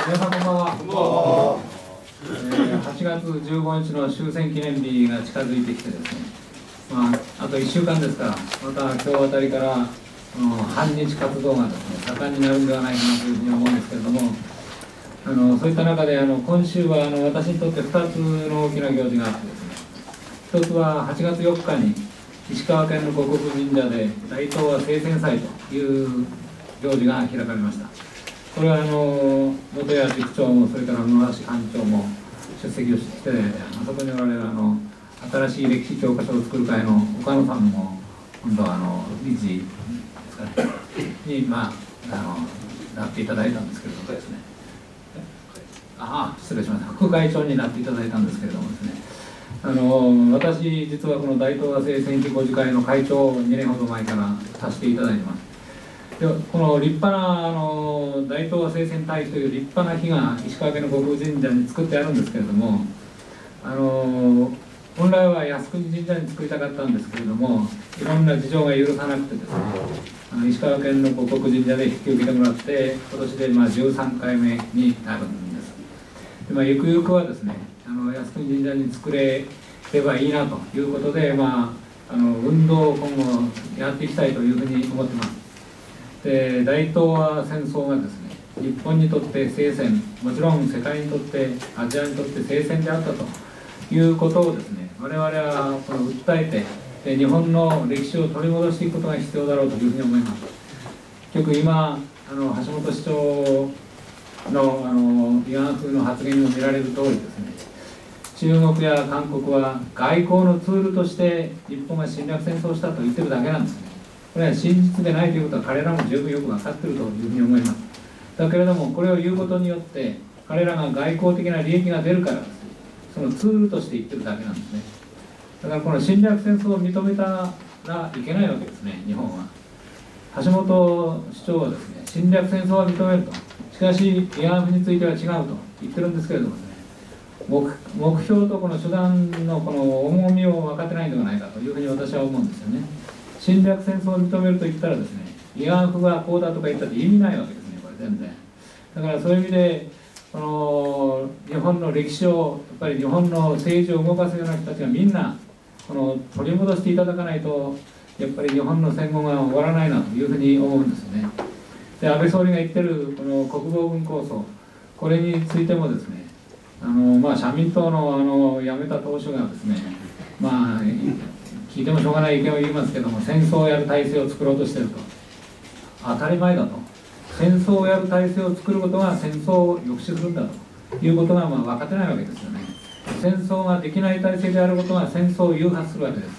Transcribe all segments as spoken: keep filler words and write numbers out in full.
皆さんこんばんは。えー、はちがつじゅうごにちの終戦記念日が近づいてきてですね、まあ、あといっしゅうかんですから、また今日あたりから、うん、反日活動がですね、盛んになるんではないかなというふうに思うんですけれども、あのそういった中であの今週はあの私にとってふたつの大きな行事があってですね、ひとつははちがつよっかに石川県の護国神社で大東亜聖戦祭という行事が開かれました。これはあの元谷塾長もそれから野橋館長も出席をして、あそこにおられるあの新しい歴史教科書を作る会の岡野さんも今度はあの理事ですかねに、まあ、あのなっていただいたんですけれどもですね、ああ失礼しました、副会長になっていただいたんですけれどもですね、あの私実はこの大東亜聖戦記護事会の会長をにねんほど前からさせていただいてます。でこの立派なあの大東亜聖戦大碑という立派な碑が石川県の護国神社に作ってあるんですけれども、あの本来は靖国神社に作りたかったんですけれども、いろんな事情が許さなくてですね、あの石川県の護国神社で引き受けてもらって、今年でまあじゅうさんかいめになるんです。で、まあ、ゆくゆくはですね、あの靖国神社に作れればいいなということで、まあ、あの運動を今後やっていきたいというふうに思ってます。で大東亜戦争がですね、日本にとって聖戦、もちろん世界にとってアジアにとって聖戦であったということをですね、我々はこの訴えて、で日本の歴史を取り戻していくことが必要だろうというふうに思います。結局今あの橋本市長のあの慰安婦の発言を見られる通りですね、中国や韓国は外交のツールとして日本が侵略戦争をしたと言ってるだけなんですね。これは真実でないということは彼らも十分よく分かっているというふうに思います。だけれどもこれを言うことによって彼らが外交的な利益が出るからですね、そのツールとして言ってるだけなんですね。だからこの侵略戦争を認めたらいけないわけですね、日本は。橋本市長はですね、侵略戦争は認めると、しかし慰安婦については違うと言ってるんですけれどもね、目, 目標とこの手段のこの重みを分かってないんではないかというふうに私は思うんですよね。侵略戦争を認めると言ったらですね、慰安婦がこうだとか言ったって意味ないわけですね、これ全然。だからそういう意味でこの日本の歴史をやっぱり日本の政治を動かすような人たちがみんなこの取り戻していただかないと、やっぱり日本の戦後が終わらないなというふうに思うんですよね。で安倍総理が言ってるこの国防軍構想、これについてもですね、あの、まあ、社民党のあの辞めた党首がですね、まあ聞いてもしょうがない意見を言いますけども、戦争をやる体制を作ろうとしていると。当たり前だと。戦争をやる体制を作ることが戦争を抑止するんだということがまあ分かってないわけですよね。戦争ができない体制であることが戦争を誘発するわけです。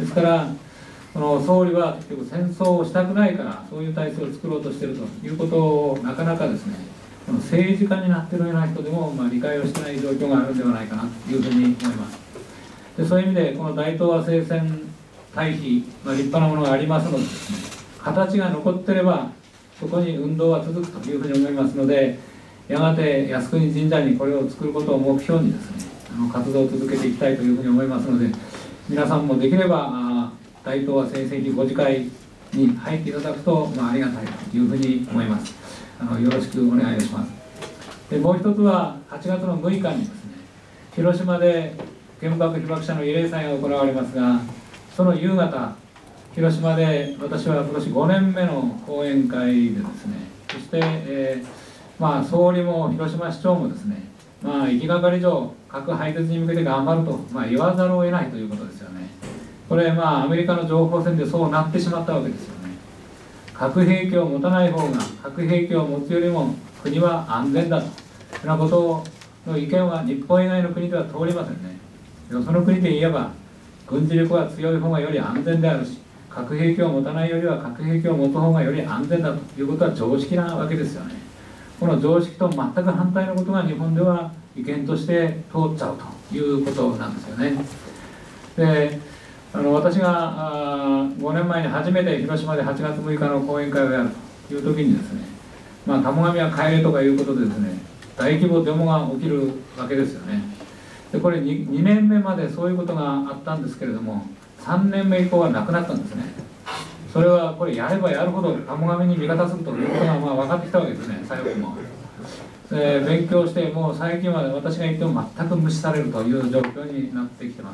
ですからこの総理は結局戦争をしたくないからそういう体制を作ろうとしているということをなかなかですね、この政治家になっているような人でもまあ理解をしてない状況があるんではないかなというふうに思います。でそういう意味でこの大東亜聖戦大碑、まあ、立派なものがありますのでですね、形が残っていればそこに運動は続くというふうに思いますので、やがて靖国神社にこれを作ることを目標にですね、あの活動を続けていきたいというふうに思いますので、皆さんもできればあ大東亜聖戦記護事会に入っていただくと、まあ、ありがたいというふうに思います。あのよろしくお願いします。でもう一つははちがつのむいかにですね、広島で原爆被爆者の慰霊祭が行われますが、その夕方広島で私は今年ごねんめの講演会でですね、そして、えーまあ、総理も広島市長もですね、まあ、行きがかり上核廃絶に向けて頑張ると、まあ、言わざるを得ないということですよね。これまあアメリカの情報戦でそうなってしまったわけですよね。核兵器を持たない方が核兵器を持つよりも国は安全だというようなことの意見は日本以外の国では通りませんね。よその国で言えば軍事力が強い方がより安全であるし、核兵器を持たないよりは核兵器を持つ方がより安全だということは常識なわけですよね。この常識と全く反対のことが日本では意見として通っちゃうということなんですよね。であの私がごねんまえに初めて広島ではちがつむいかの講演会をやるという時にですね、まあ、玉神は帰れとかいうことでですね、大規模デモが起きるわけですよね。でこれ 2, にねんめまでそういうことがあったんですけれども、さんねんめ以降はなくなったんですね。それはこれやればやるほど玉神に味方するということがまあ分かってきたわけですね、左翼も。 で勉強して、もう最近まで私が言っても全く無視されるという状況になってきてます。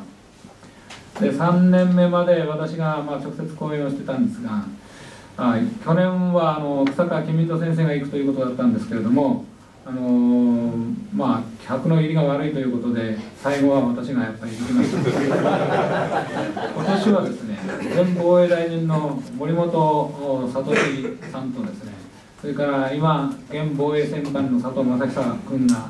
でさんねんめまで私がまあ直接講演をしてたんですが、あ去年はあの草川公人先生が行くということだったんですけれども、あのー、まあ客の入りが悪いということで最後は私がやっぱり行きました今年はですね、前防衛大臣の森本聡さんとですね、それから今現防衛政務官の佐藤正久君が行って、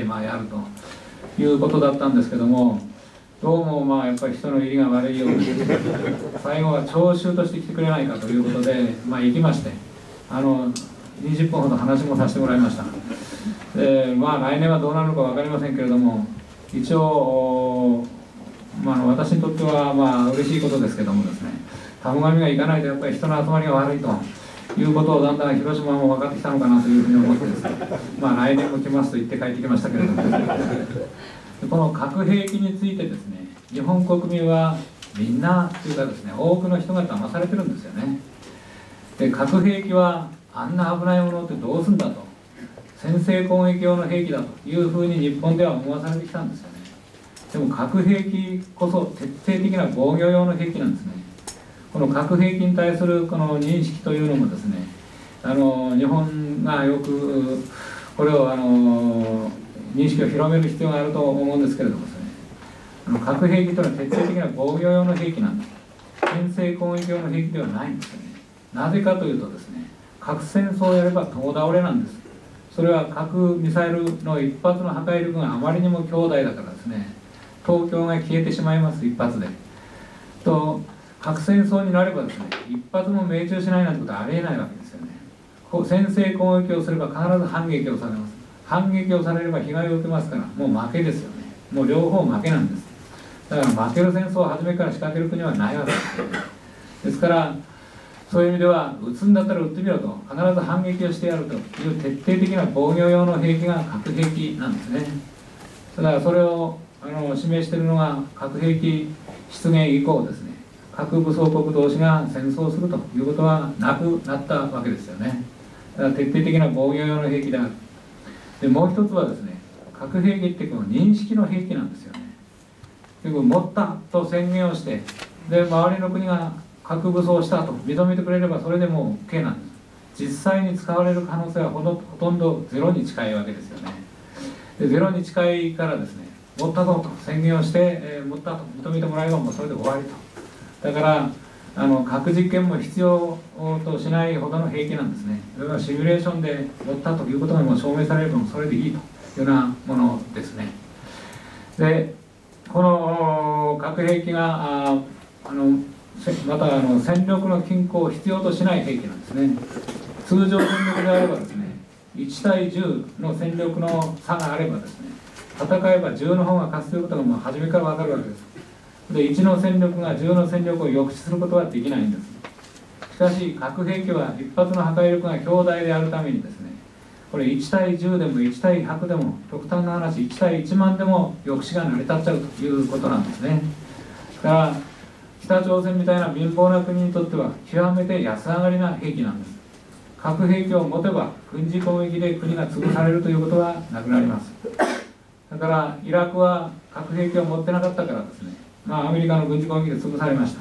まあ、やるということだったんですけども、どうもまあやっぱり人の入りが悪いようで最後は聴衆として来てくれないかということで、まあ、行きまして、あのにじゅっぷんほど話もさせてもらいました。でまあ来年はどうなるのか分かりませんけれども、一応、まあ、私にとってはまあ嬉しいことですけどもですね、田母神が行かないとやっぱり人の集まりが悪いということをだんだん広島も分かってきたのかなというふうに思ってですね、まあ来年も来ますと言って帰ってきましたけれどもこの核兵器についてですね、日本国民はみんなというかですね、多くの人が騙されてるんですよね。で核兵器はあんな危ないものってどうすんだと、先制攻撃用の兵器だというふうに日本では思わされてきたんですよね。でも核兵器こそ徹底的な防御用の兵器なんですね。この核兵器に対するこの認識というのもですね、あの日本がよくこれをあの認識を広める必要があると思うんですけれどもですね、あの核兵器というのは徹底的な防御用の兵器なんです。先制攻撃用の兵器ではないんですよね。なぜかというとですね、核戦争をやれば共倒れなんです。それは核ミサイルの一発の破壊力があまりにも強大だからですね、東京が消えてしまいます、一発で。と核戦争になればですね、一発も命中しないなんてことはありえないわけですよね。先制攻撃をすれば必ず反撃をされます。反撃をされれば被害を受けますから、もう負けですよね。もう両方負けなんです。だから負ける戦争を初めから仕掛ける国はないわけですよね。ですからそういう意味では、撃つんだったら撃ってみろと、必ず反撃をしてやるという徹底的な防御用の兵器が核兵器なんですね。だからそれをあの示しているのが核兵器出現以降ですね、核武装国同士が戦争するということはなくなったわけですよね。だから徹底的な防御用の兵器である。でもう一つはですね、核兵器ってこの認識の兵器なんですよね。結局持ったと宣言をして、で周りの国が核武装したと認めてくれればそれでもう OK なんです。実際に使われる可能性はほとほとんどゼロに近いわけですよね。でゼロに近いからですね、持ったぞと宣言をして、えー、持ったと認めてもらえばもうそれで終わりと。だからあの核実験も必要としないほどの兵器なんですね。それはシミュレーションで持ったということがもう証明されればもうそれでいいというようなものですね。でこの核兵器がああのまたあの戦力の均衡を必要としない兵器なんですね。通常戦力であればですね、いち対じゅうの戦力の差があればですね、戦えばじゅうの方が勝つということがもう初めから分かるわけです。でいちの戦力がじゅうの戦力を抑止することはできないんです。しかし核兵器は一発の破壊力が強大であるためにですね、これいち対じゅうでもいち対ひゃくでも極端な話いち対いちまんでも抑止が成り立っちゃうということなんですね。だから北朝鮮みたいな貧乏な国にとっては極めて安上がりな兵器なんです。核兵器を持てば軍事攻撃で国が潰されるということはなくなります。だからイラクは核兵器を持ってなかったからですね、まあアメリカの軍事攻撃で潰されました。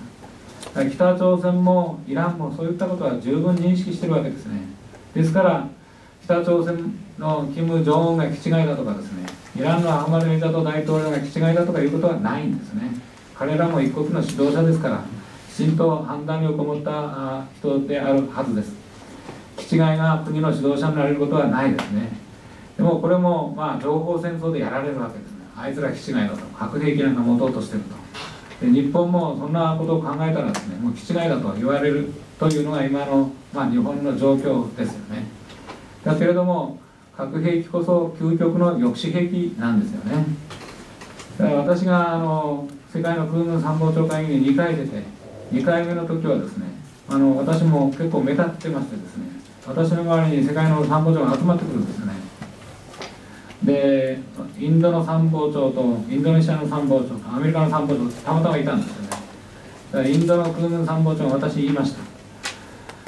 北朝鮮もイランもそういったことは十分認識しているわけですね。ですから北朝鮮のキム・ジョンウンが気違いだとかですね、イランのアフマドネジャド大統領が気違いだとかいうことはないんですね。彼らも一国の指導者ですから、きちんと判断力を持った人であるはずです。気違いが国の指導者になれることはないですね。でもこれもまあ情報戦争でやられるわけですね。あいつら気違いだと、核兵器なんか持とうとしていると。で日本もそんなことを考えたらですね、もう気違いだと言われるというのが今の、まあ、日本の状況ですよね。だけれども核兵器こそ究極の抑止兵器なんですよね。だから私があの世界の空軍参謀長会議ににかい出て、にかいめの時はですね、あの私も結構目立ってましてですね、私の周りに世界の参謀長が集まってくるんですよね。でインドの参謀長とインドネシアの参謀長とアメリカの参謀長たまたまいたんですよね。だからインドの空軍参謀長が私言いました。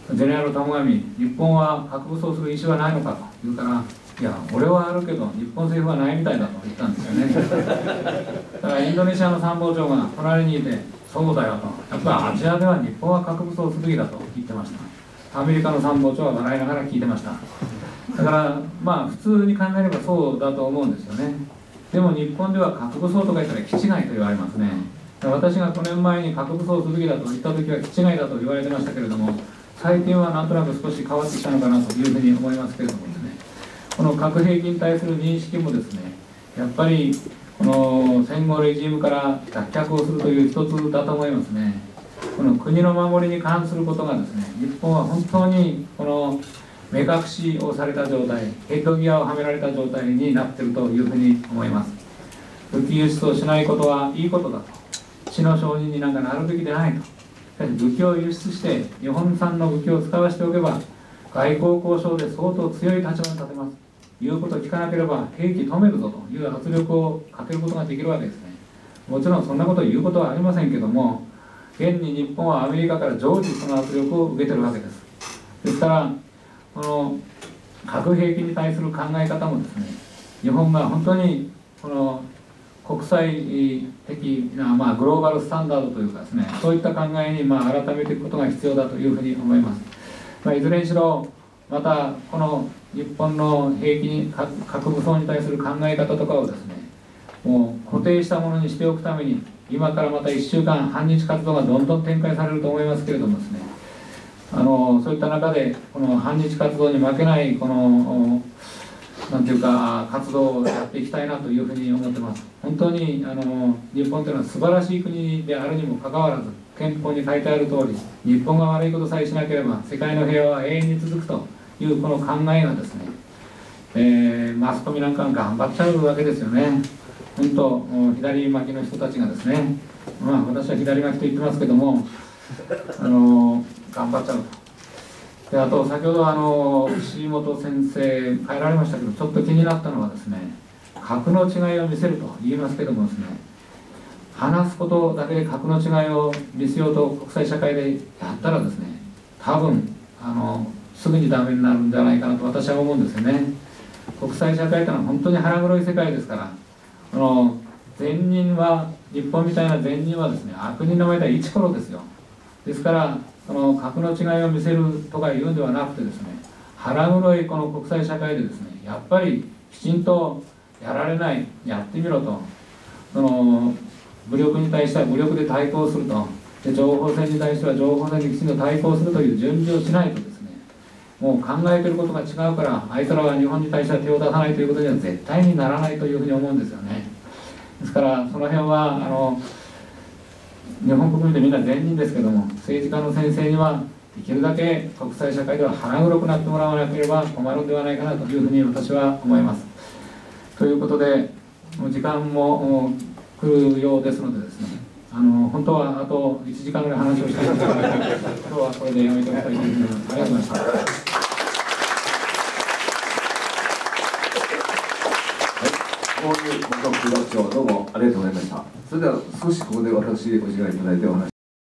ジェネラル玉上、日本は核武装する意思はないのかと言うから、いや、俺はあるけど、日本政府はないみたいだと言ったんですよね。だからインドネシアの参謀長が隣にいて、そうだよと、やっぱりアジアでは日本は核武装すべきだと言ってました。アメリカの参謀長は笑いながら聞いてました。だから、まあ、普通に考えればそうだと思うんですよね。でも日本では核武装とか言ったら気違いと言われますね。私がごねんまえに核武装すべきだと言った時は気違いだと言われてましたけれども、最近はなんとなく少し変わってきたのかなというふうに思いますけれどもですね、この核兵器に対する認識もですね、やっぱりこの戦後レジームから脱却をするという一つだと思いますね。この国の守りに関することがですね、日本は本当にこの目隠しをされた状態、ヘッドギアをはめられた状態になっているというふうに思います。武器輸出をしないことはいいことだと、死の証人になんかなるべきでないと。しかし武器を輸出して日本産の武器を使わせておけば、外交交渉で相当強い立場に立てますということを聞かなければ兵器止めるぞという圧力をかけることができるわけですね。もちろんそんなことを言うことはありませんけども、現に日本はアメリカから常時その圧力を受けてるわけです。ですからこの核兵器に対する考え方もですね、日本が本当にこの国際的な、まあ、グローバルスタンダードというかですね、そういった考えに、まあ、改めていくことが必要だというふうに思います。まあ、いずれにしろまたこの日本の兵器に核武装に対する考え方とかをですね、もう固定したものにしておくために、今からまたいっしゅうかん反日活動がどんどん展開されると思いますけれどもですね、あのそういった中でこの反日活動に負けないこのなんていうか活動をやっていきたいなというふうに思ってます。本当にあの日本というのは素晴らしい国であるにもかかわらず、憲法に書いてある通り、日本が悪いことさえしなければ世界の平和は永遠に続くというこの考えがですね、えー、マスコミなんかが頑張っちゃうわけですよね。本当左巻きの人たちがですね、まあ私は左巻きと言ってますけども、あの頑張っちゃうと。であと先ほどあの石本先生変えられましたけど、ちょっと気になったのはですね、格の違いを見せると言いますけどもですね、話すことだけで格の違いを見せようと国際社会でやったらですね、多分あのすぐにダメになるんじゃないかなと私は思うんですよね。国際社会というのは本当に腹黒い世界ですから、あの善人は、日本みたいな善人はですね、悪人の前ではイチコロですよ。ですからその格の違いを見せるとかいうんではなくてですね、腹黒いこの国際社会でですね、やっぱりきちんとやられない、やってみろと、その武力に対しては武力で対抗すると、で情報戦に対しては情報戦できちんと対抗するという準備をしないとですね、もう考えてることが違うから、あいつらは日本に対しては手を出さないということには絶対にならないというふうに思うんですよね。ですからその辺はあの日本国民でみんな善人ですけども、政治家の先生にはできるだけ国際社会では腹黒くなってもらわなければ困るんではないかなというふうに私は思います。ということで、もう時間も来るようですのでですね、あの本当はあといちじかんぐらい話をしたいんですが、今日はこれでやめておきたいというふうに思います。ありがとうございました。 こういう本格部長どうもありがとうございました。それでは少しここで私お時間いただいてお話